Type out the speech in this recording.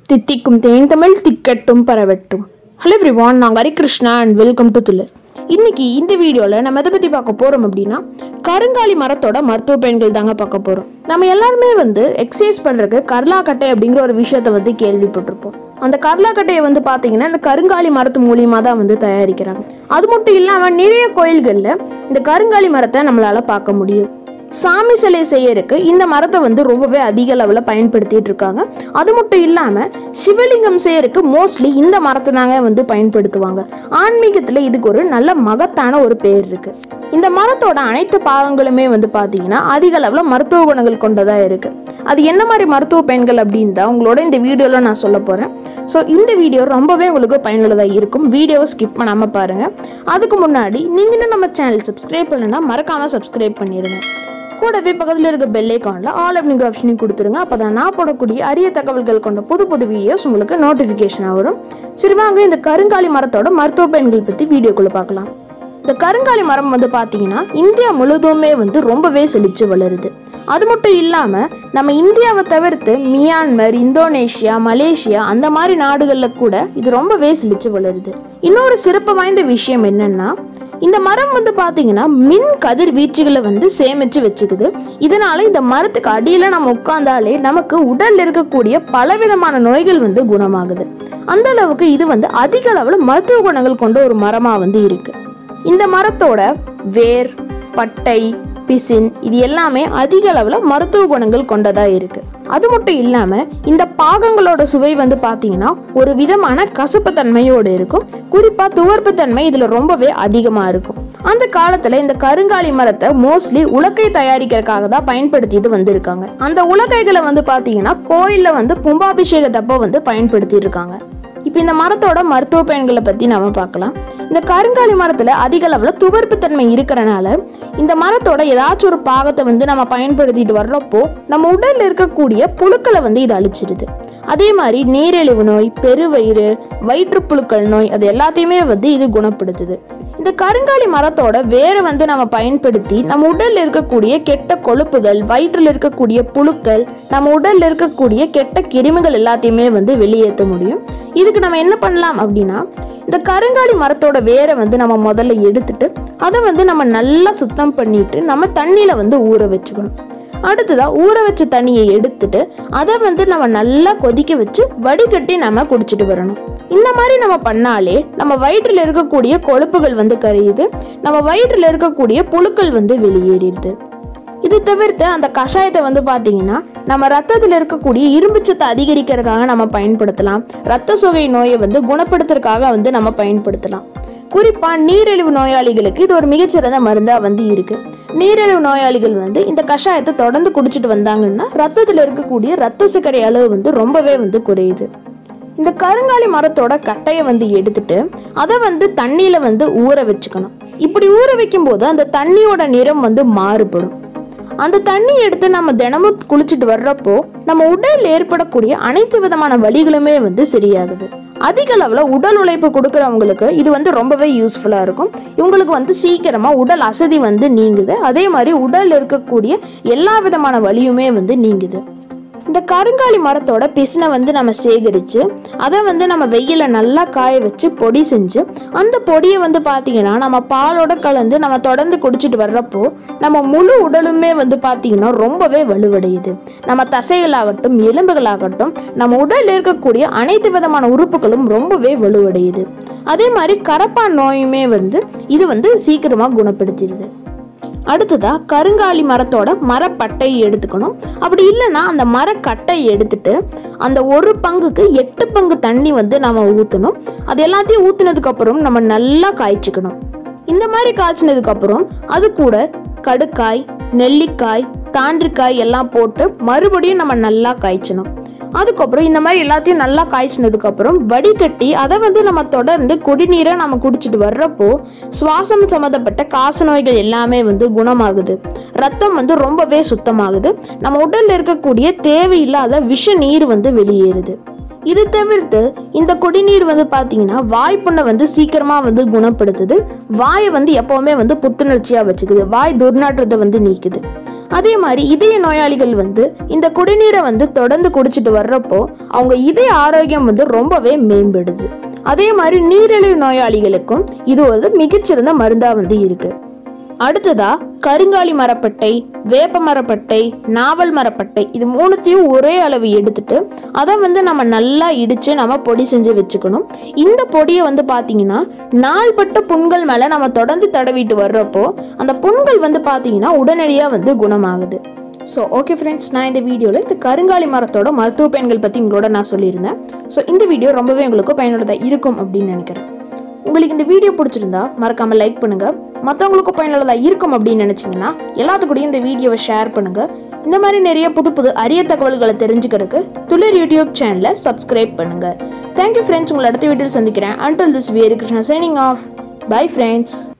தித்திக்கும் தேன் தமிழ் திக்கட்டும் பரவட்டும். Hello everyone, நான் ஹரிகிருஷ்ணா அண்ட் வெல்கம் டு துள்ளர். இன்னைக்கு இந்த வீடியோவில் நம்ம எதை பற்றி பார்க்க போகிறோம் அப்படின்னா, கருங்காலி மரத்தோட மருத்துவ பயன்கள் தாங்க பார்க்க போகிறோம். நம்ம எல்லாருமே எக்ஸசைஸ் பண்ணுறதுக்கு கர்லாக்கட்டை அப்படிங்கிற ஒரு விஷயத்தை கேள்விப்பட்டிருப்போம். அந்த கர்லாக்கட்டையை பார்த்தீங்கன்னா இந்த கருங்காலி மரத்து மூலியமாக தான் தயாரிக்கிறாங்க. அது மட்டும் இல்லாமல் நிறைய கோயில்களில் இந்த கருங்காலி மரத்தை நம்மளால் பார்க்க முடியும். சாமி சிலை செய்யறதுக்கு இந்த மரத்தை ரொம்பவே அதிக அளவில் பயன்படுத்திட்டு இருக்காங்க. அது மட்டும் இல்லாமல் சிவலிங்கம் செய்யறதுக்கு மோஸ்ட்லி இந்த மரத்தை தாங்க பயன்படுத்துவாங்க. ஆன்மீகத்தில் இதுக்கு ஒரு நல்ல மகத்தான ஒரு பேர் இருக்கு. இந்த மரத்தோட அனைத்து பாகங்களுமே பார்த்தீங்கன்னா அதிக அளவில் மருத்துவ குணங்கள் கொண்டதாக இருக்கு. அது என்ன மாதிரி மருத்துவ பயன்கள் அப்படின்னு தான் உங்களோட இந்த வீடியோவில் நான் சொல்ல போகிறேன். ஸோ இந்த வீடியோ ரொம்பவே உங்களுக்கு பயனுள்ளதாக இருக்கும். வீடியோவை ஸ்கிப் பண்ணாமல் பாருங்கள். அதுக்கு முன்னாடி நீங்கள் இன்னும் நம்ம சேனல் சப்ஸ்கிரைப் பண்ணலைன்னா மறக்காமல் சப்ஸ்கிரைப் பண்ணிடுங்க. கூடவே பக்கத்தில் இருக்க பெல் ஐகானில் ஆல் அப்படிங்கிற ஆப்ஷனையும் கொடுத்துருங்க. அப்போ தான் நான் போடக்கூடிய அரிய தகவல்கள் கொண்ட புது வீடியோஸ் உங்களுக்கு நோட்டிஃபிகேஷனாக வரும். சரி வாங்க, இந்த கருங்காலி மரத்தோட மருத்துவ பயன்கள் பற்றி வீடியோக்குள்ளே பார்க்கலாம். இந்த கருங்காலி மரம் பார்த்தீங்கன்னா இந்தியா முழுவதுமே ரொம்பவே செழிச்சு வளருது. அது மட்டும் இல்லாமல் நம்ம இந்தியாவை தவிர்த்து மியான்மர், இந்தோனேஷியா, மலேசியா அந்த மாதிரி நாடுகளில் கூட இது ரொம்பவே செழிச்சு வளருது. இன்னொரு சிறப்பு வாய்ந்த விஷயம் என்னன்னா, இந்த மரம் பார்த்தீங்கன்னா மின் கதிர் வீச்சுகளை சேமிச்சு வச்சுக்குது. இதனால இந்த மரத்துக்கு அடியில் நம்ம உட்கார்ந்தாலே நமக்கு உடல்ல இருக்கக்கூடிய பலவிதமான நோய்கள் குணமாகுது. அந்த அளவுக்கு இது அதிக அளவில் மருத்துவ குணங்கள் கொண்ட ஒரு மரமா இருக்கு. இந்த மரத்தோட வேர், பட்டை, பிசின் இது எல்லாமே அதிக அளவில் மருத்துவ குணங்கள் கொண்டதா இருக்கு. அது மட்டும் இல்லாம இந்த பாகங்களோட சுவை பார்த்தீங்கன்னா ஒரு விதமான கசப்பு தன்மையோடு இருக்கும். குறிப்பா துவர்ப்பு தன்மை இதுல ரொம்பவே அதிகமா இருக்கும். அந்த காலத்துல இந்த கருங்காலி மரத்தை மோஸ்ட்லி உலக்கை தயாரிக்கிறதுக்காக தான் பயன்படுத்திட்டு வந்திருக்காங்க. அந்த உலக்கைகளை பார்த்தீங்கன்னா கோயில்ல கும்பாபிஷேகத்தப்ப பயன்படுத்திட்டு இருக்காங்க. இப்போ இந்த மரத்தோட மருத்துவ பயன்களை பற்றி நாம பார்க்கலாம். இந்த கருங்காலி மரத்தில் அதிக அளவில் துவர்ப்பு தன்மை இருக்கிறனால இந்த மரத்தோட ஏதாச்சும் ஒரு பாகத்தை நம்ம பயன்படுத்திட்டு வர்றப்போ நம்ம உடலில் இருக்கக்கூடிய புழுக்களை இது அழிச்சிருது. அதே மாதிரி நீரிழிவு நோய், பெருவயிறு, வயிற்றுப்புழுக்கள் நோய் அது எல்லாத்தையுமே இது குணப்படுத்துது. இந்த கருங்காலி மரத்தோட வேரை நம்ம பயன்படுத்தி நம்ம உடல்ல இருக்கக்கூடிய கெட்ட கொழுப்புகள், வயிற்றில் இருக்கக்கூடிய புழுக்கள், நம்ம உடல்ல இருக்கக்கூடிய கெட்ட கிருமிகள் எல்லாத்தையுமே வெளியேற்ற முடியும். இதுக்கு நம்ம என்ன பண்ணலாம் அப்படின்னா, இந்த கருங்காலி மரத்தோட வேரை நம்ம முதல்ல எடுத்துட்டு அதை நம்ம நல்லா சுத்தம் பண்ணிட்டு நம்ம தண்ணியில ஊற வச்சுக்கணும். அடுத்ததா ஊற வச்ச தண்ணியை எடுத்துட்டு அதை நம்ம நல்லா கொதிக்க வச்சு வடிகட்டி நம்ம குடிச்சிட்டு வரணும். இந்த மாதிரி நம்ம பண்ணாலே நம்ம வயிற்றில் இருக்கக்கூடிய கொழுப்புகள் கரையுது, நம்ம வயிற்றில் இருக்கக்கூடிய புழுக்கள் வெளியேறிடுது. இது தவிர்த்து அந்த கஷாயத்தை பார்த்தீங்கன்னா நம்ம ரத்தத்தில் இருக்கக்கூடிய இரும்புச்சத்தை அதிகரிக்கிறதுக்காக நம்ம பயன்படுத்தலாம். ரத்த சோகை நோயை குணப்படுத்துறதுக்காக நம்ம பயன்படுத்தலாம். குறிப்பா நீரிழிவு நோயாளிகளுக்கு இது ஒரு மிகச்சிறந்த மருந்தா இருக்கு. நீரிழிவு நோயாளிகள் இந்த கஷாயத்தை தொடர்ந்து குடிச்சிட்டு வந்தாங்கன்னா ரத்தத்தில் இருக்கக்கூடிய ரத்த சர்க்கரை அளவு ரொம்பவே குறையுது. இந்த கருங்காலி மரத்தோட கட்டையை எடுத்துட்டு அதை தண்ணியில ஊற வச்சுக்கணும். இப்படி ஊற வைக்கும் போது அந்த தண்ணியோட நிறம் மாறுபடும். அந்த தண்ணி எடுத்து நம்ம தினமும் குளிச்சுட்டு வர்றப்போ நம்ம உடல் ஏற்படக்கூடிய அனைத்து விதமான வலிகளுமே சரியாகுது. அதிக அளவுல உடல் உழைப்பு கொடுக்கறவங்களுக்கு இது ரொம்பவே யூஸ்ஃபுல்லா இருக்கும். இவங்களுக்கு சீக்கிரமா உடல் அசதி நீங்குது. அதே மாதிரி உடல்ல இருக்கக்கூடிய எல்லா விதமான வலியுமே நீங்குது. இந்த கருங்காலி மரத்தோட பிசினை நம்ம சேகரித்து அதை நம்ம வெயில நல்லா காய வச்சு பொடி செஞ்சு அந்த பொடியை பார்த்தீங்கன்னா நம்ம பாலோட கலந்து நம்ம தொடர்ந்து குடிச்சிட்டு வர்றப்போ நம்ம முழு உடலுமே பார்த்தீங்கன்னா ரொம்பவே வலுவடையுது. நம்ம தசைகளாகட்டும், எலும்புகளாகட்டும், நம்ம உடலில் இருக்கக்கூடிய அனைத்து விதமான உறுப்புகளும் ரொம்பவே வலுவடையுது. அதே மாதிரி கரப்பான் நோயுமே இது சீக்கிரமா குணப்படுத்திடுது. அடுத்ததா கருங்காலி மரத்தோட மரப்பட்டையை எடுத்துக்கணும். அப்படி இல்லைன்னா அந்த மரக்கட்டையை எடுத்துட்டு அந்த ஒரு பங்குக்கு 8 பங்கு தண்ணி நம்ம ஊற்றணும். அது எல்லாத்தையும் ஊற்றினதுக்கு அப்புறம் நம்ம நல்லா காய்ச்சிக்கணும். இந்த மாதிரி காய்ச்சினதுக்கு அப்புறம் அது கூட கடுக்காய், நெல்லிக்காய், தாண்டிக்காய் எல்லாம் போட்டு மறுபடியும் நம்ம நல்லா காய்ச்சணும். அதுக்கப்புறம் இந்த மாதிரி எல்லாத்தையும் நல்லா காய்ச்சினதுக்கு அப்புறம் வடிகட்டி அதை நம்ம தொடர்ந்து குடிநீரை நம்ம குடிச்சிட்டு வர்றப்போ சுவாசம் சம்மந்தப்பட்ட காச நோய்கள் எல்லாமே குணமாகுது. ரத்தம் ரொம்பவே சுத்தமாகுது. நம்ம உடல்ல இருக்கக்கூடிய தேவையில்லாத விஷ நீர் வெளியேறுது. இது தவிர்த்து இந்த குடிநீர் பார்த்தீங்கன்னா வாய்ப்புண்ணை சீக்கிரமா குணப்படுத்துது. வாயை எப்பவுமே புத்துணர்ச்சியா வச்சுக்குது. வாய் துர்நாற்றத்தை நீக்குது. அதே மாதிரி இதய நோயாளிகள் வந்து இந்த குடிநீரை வந்து தொடர்ந்து குடிச்சிட்டு வர்றப்போ அவங்க இதய ஆரோக்கியம் வந்து ரொம்பவே மேம்படுது. அதே மாதிரி நீரிழிவு நோயாளிகளுக்கும் இது ஒரு மிகச்சிறந்த மருந்தா வந்து இருக்கு. அடுத்ததா கருங்காலி மரப்பட்டை, வேப்ப மரப்பட்டை, நாவல் மரப்பட்டை இது மூணுத்தையும் ஒரே அளவு எடுத்துட்டு அதை வந்து நம்ம நல்லா இடிச்சு நம்ம பொடி செஞ்சு வச்சுக்கணும். இந்த பொடியை வந்து பார்த்தீங்கன்னா நாள்பட்ட புண்கள் மேலே நம்ம தொடர்ந்து தடவிட்டு வர்றப்போ அந்த புண்கள் வந்து பார்த்தீங்கன்னா உடனடியாக வந்து குணமாகுது. ஸோ ஓகே ஃப்ரெண்ட்ஸ், நான் இந்த வீடியோவில் இந்த கருங்காலி மரத்தோட மருத்துவ பயன்கள் பற்றி உங்களோட நான் சொல்லியிருந்தேன். ஸோ இந்த வீடியோ ரொம்பவே உங்களுக்கு பயனுள்ளதாக இருக்கும் அப்படின்னு நினைக்கிறேன். உங்களுக்கு இந்த வீடியோ பிடிச்சிருந்தா மறக்காமல் லைக் பண்ணுங்கள். மற்றவங்களுக்கும் பயனுள்ளதாக இருக்கும் அப்படின்னு நினச்சிங்கன்னா எல்லாத்துக்கூடையும் இந்த வீடியோவை ஷேர் பண்ணுங்கள். இந்த மாதிரி நிறைய புது புது அரிய தகவல்களை தெரிஞ்சுக்கிறதுக்கு துளிர் யூடியூப் சேனலை சப்ஸ்கிரைப் பண்ணுங்கள். Thank you friends. உங்களை அடுத்த வீடியோவில் சந்திக்கிறேன். Until this, we are Krishna signing off. Bye friends.